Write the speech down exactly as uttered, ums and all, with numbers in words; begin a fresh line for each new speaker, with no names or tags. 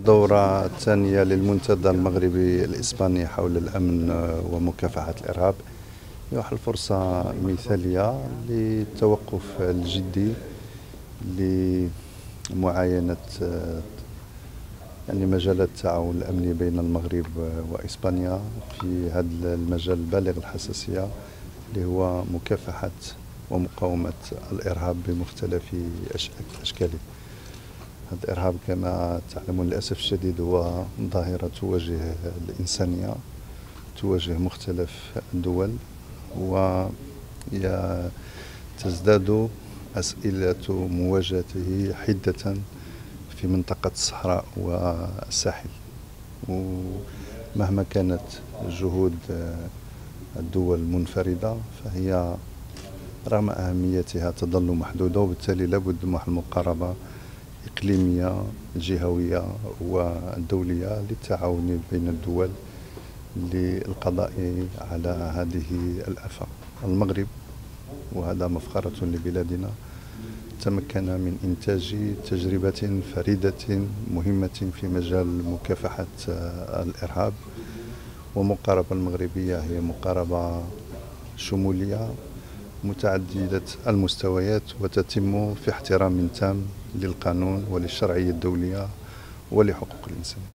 الدورة الثانية للمنتدى المغربي الإسباني حول الأمن ومكافحة الإرهاب هي واحد الفرصة مثالية للتوقف الجدي لمعاينة يعني مجالات التعاون الأمني بين المغرب وإسبانيا في هذا المجال بالغ الحساسية اللي هو مكافحة ومقاومة الإرهاب بمختلف أشكاله. هذا الإرهاب كما تعلمون للأسف الشديد هو ظاهرة تواجه الإنسانية، تواجه مختلف الدول، وتزداد أسئلة مواجهته حدة في منطقة الصحراء والساحل. ومهما كانت جهود الدول المنفردة فهي رغم أهميتها تظل محدودة، وبالتالي لابد من المقاربة إقليمية جهوية والدولية للتعاون بين الدول للقضاء على هذه الآفة. المغرب وهذا مفخرة لبلادنا تمكن من إنتاج تجربة فريدة مهمة في مجال مكافحة الإرهاب، ومقاربة المغربية هي مقاربة شمولية متعددة المستويات وتتم في احترام تام للقانون وللشرعية الدولية ولحقوق الإنسان.